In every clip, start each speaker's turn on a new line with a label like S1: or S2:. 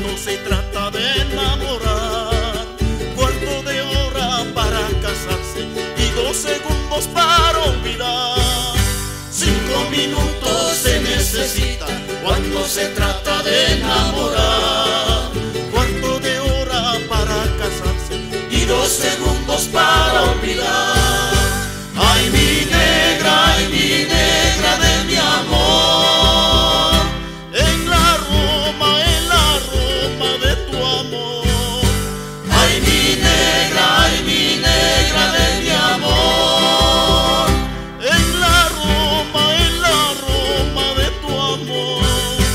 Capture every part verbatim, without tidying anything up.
S1: cuando se trata de enamorar. Cuarto de hora para casarse y dos segundos para olvidar. Cinco minutos se necesitan cuando se trata de enamorar. Cuarto de hora para casarse y dos segundos para olvidar. Ay, mi negra, ay, mi negra de mi amor, en la Roma, en la Roma de tu amor. Ay, mi negra, ay, mi negra de mi amor, en la Roma, en la Roma de tu amor.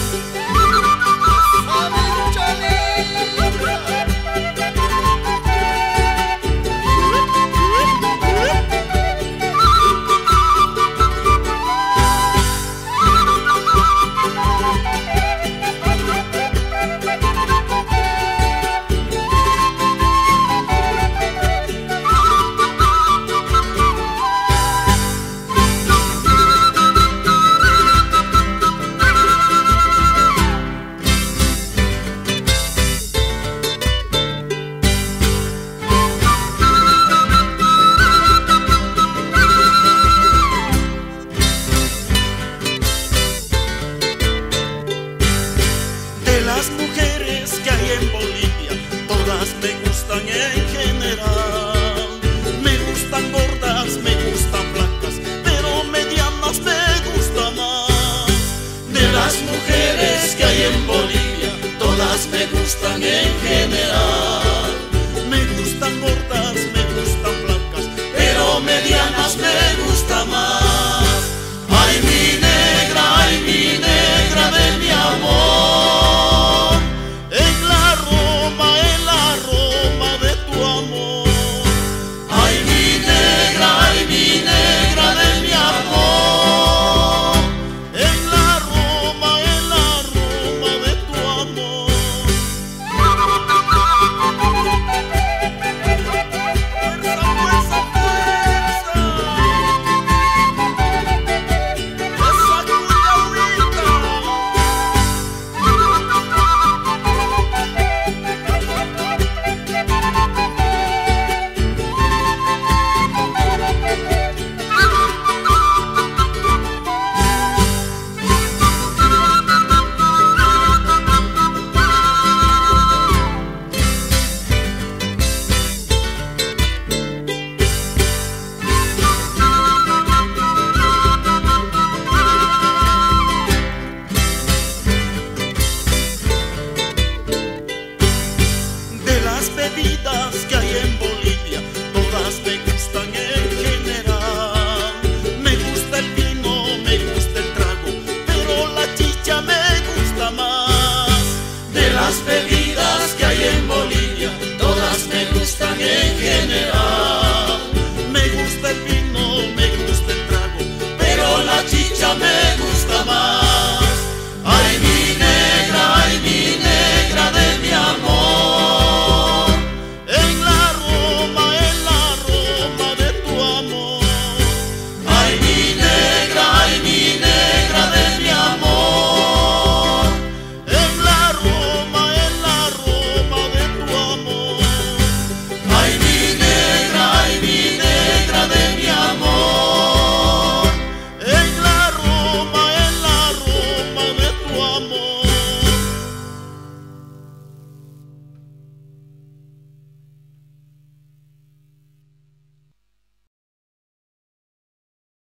S1: Las mujeres que hay en Bolivia, todas me gustan en general. Me gustan gordas, me gustan flacas, pero medianas me gustan más. De las mujeres que hay en Bolivia, todas me gustan en general. Me gustan gordas, me gustan flacas, pero medianas me gustan más. Ay, mi negra, ay, mi negra de mi amor, bebidas que hay en Bolivia, todas me gustan en general. Me gusta el vino, me gusta el trago, pero la chicha me gusta más. De las bebidas